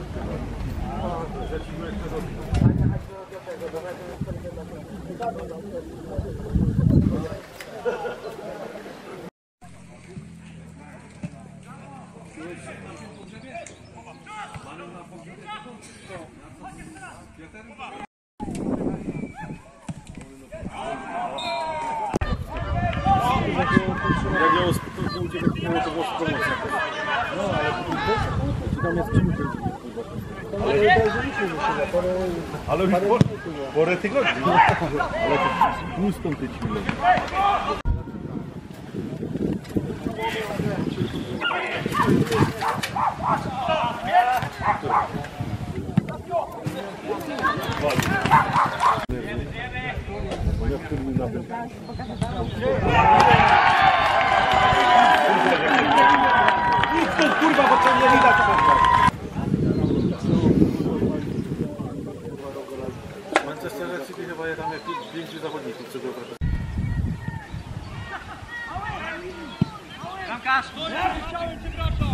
Jak ją spotkał u Ciebie, to było promocja. No, ale tam jest czym ale już porę tygodni. Ale to tłustą ty ćmilą. Kurwa, bo to nie widać. Manchester City chyba je tam jakiś 5 zawodników, co go proszę. Bramkarz! Chciałem cię, brato!